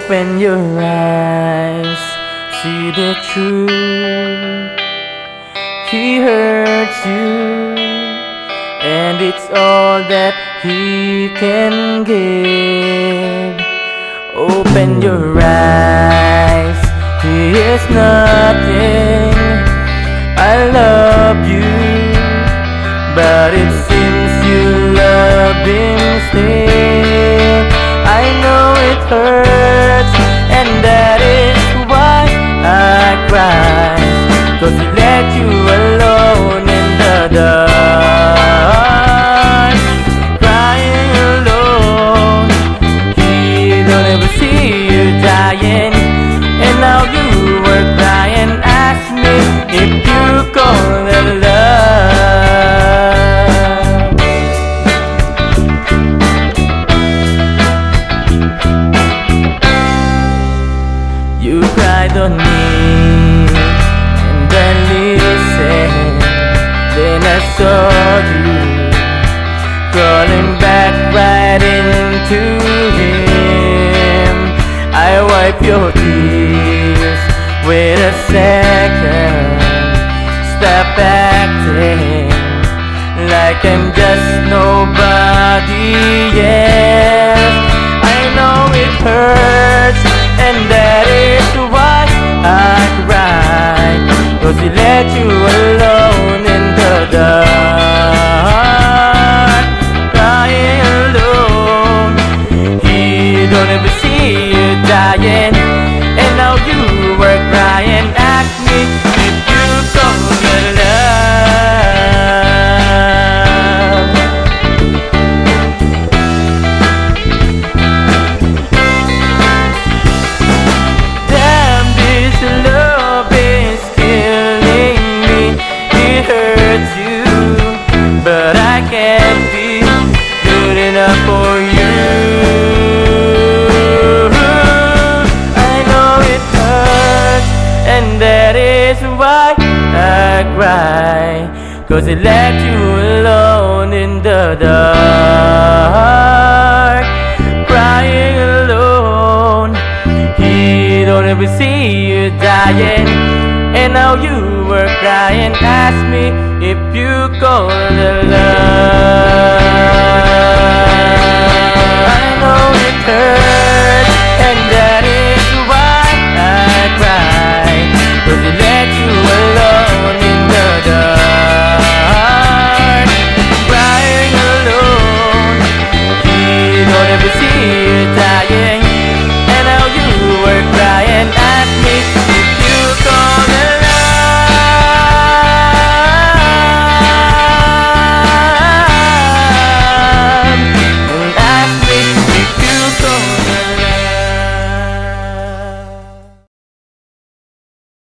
Open your eyes, see the truth. He hurts you, and it's all that he can give. Open your eyes, he is nothing. I love you, but it seems you love him still. I know it hurts, and that is why I cry, 'cause he left you alone in the dark, crying alone. He don't ever see you dying, and now you were crying. Ask me if you call it love. You cried on me, and I listened. Then I saw you crawling back right into him. I wipe your tears, wait a second, stop acting like I'm just nobody else. I know it hurts, and that is why I cry, 'cause he let you alone in the dark, crying alone. He don't ever see you dying, and now you were crying. Ask me if you call it love. Damn, this love is killing me. It hurts you, but I can't be good enough for you. I know it hurts, and that is why I cry, 'cause he left you alone in the dark, crying alone. He don't ever see you dying, and now you were crying. Ask me if you call it love. I know it hurts,